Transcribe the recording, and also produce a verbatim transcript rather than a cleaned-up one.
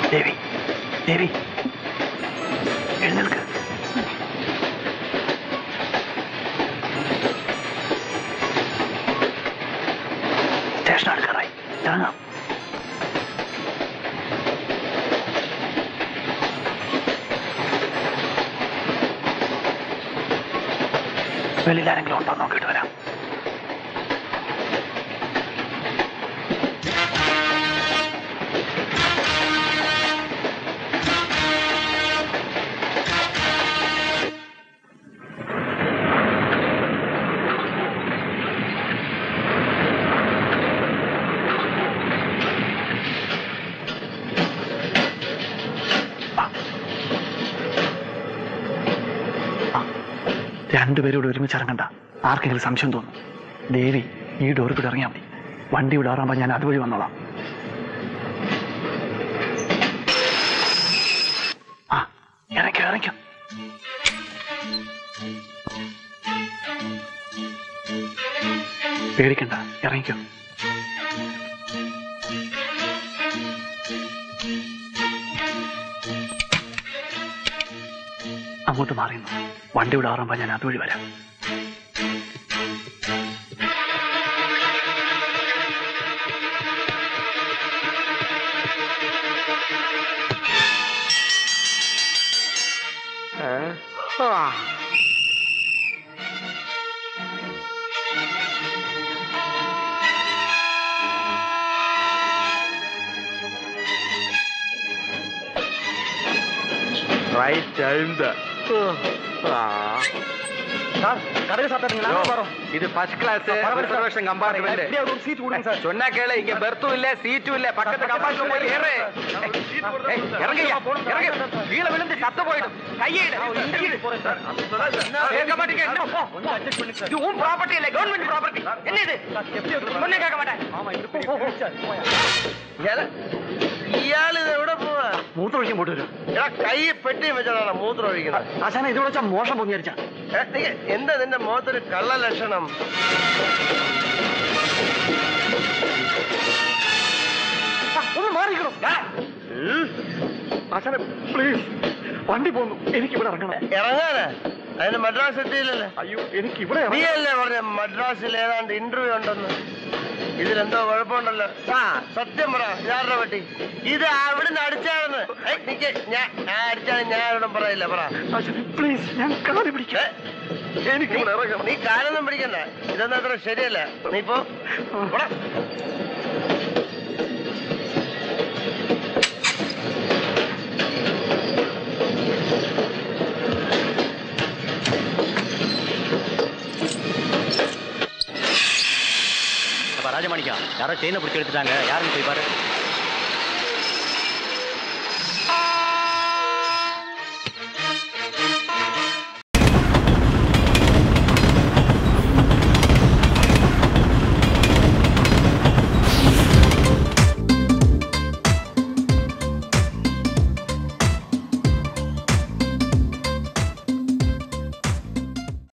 ദേവി ദേവി എഴുന്നേൽക്ക്. Station അടുക്കാറായി, ഇറങ്ങാം. വെളിയിൽ ആരെങ്കിലും ഉണ്ടോ നോക്കിയിട്ട് വരാം. രണ്ടുപേരും ഇവിടെ ഒരുമിച്ച് ഇറങ്ങണ്ട. ആർക്കെങ്കിലും സംശയം തോന്നും. ദേവി ഈ ഡോർ കൂടെ ഇറങ്ങിയാൽ മതി. വണ്ടി വിടാറാകുമ്പോ ഞാൻ അതുവഴി വന്നോളാം. ആ ഇറങ്ങിക്കോ ഇറങ്ങിക്കോ. പേടിക്കണ്ട, ഇറങ്ങിക്കോ. അങ്ങോട്ട് മാറിയുന്നു. വണ്ടി വിടാറാകുമ്പോ ഞാൻ അതുവഴി വരാം. Right time da. இது ஃபர்ஸ்ட் கிளாஸ் ரிசர்வேஷன் கம்பார்ட்மெண்ட். சொன்னா கேளு, இங்க பெர்த்தும் இல்ல சீட்டும் இல்ல. பக்கத்து கம்பார்ட்மெண்ட் போய் ஏறு. இறங்கய்யா இறங்க. கீழே விழுந்து சத்த போயிடும். கையிடு. கேட்க மாட்டீங்க. இது உன் ப்ராப்பர்ட்டி இல்ல, கவர்மெண்ட் ப்ராப்பர்ட்டி. என்ன இது? சொன்ன கேட்க மாட்டேன். ഇയാള് എവിടെ പോവാ? മൂത്രമൊഴിക്കാൻ പോയിട്ട് വരും. കൈ പെട്ടി വെച്ചാണ് മൂത്രം ഒഴിക്കുന്നത്. ആശാന ഇത് വിളിച്ചാ മോശം പൊങ്ങിയടിച്ചാ. എന്താ നിന്റെ മുഖത്തൊരു കള്ള ലക്ഷണം? ഒന്ന് മാറിക്കണം. ആശാന പ്ലീസ്, വണ്ടി പോന്നു. എനിക്ക് ഇവിടെ ഇറങ്ങണം. ഇറങ്ങാനാ? അതിന് മദ്രാസ് എത്തിയില്ലല്ലേ? അയ്യോ എനിക്ക് ഇവിടെ. നീ അല്ലേ പറഞ്ഞ മദ്രാസിൽ ഏതാണ്ട് ഇന്റർവ്യൂ ഉണ്ടെന്ന്? ഇതിലെന്തോ കുഴപ്പമുണ്ടല്ലോ. ആ സത്യം പറ, ഞാറുടെ പറ്റി ഇത് അവിടുന്ന് അടിച്ചാണെന്ന്. ഞാൻ അടിച്ചാണ്, ഞാൻ ഇവിടെ പറയില്ല. പറ പ്ലീസ്, ഞാൻ കാല് പിടിക്കാം. എനിക്ക് നീ കാലൊന്നും പിടിക്കണ്ട. ഇതൊന്നും അത്ര ശരിയല്ല. നീ പോ. ராஜமாணிக்கா, யாரோ செயினை பிடிச்சி எடுத்துட்டாங்க. யாருன்னு போய் பாரு.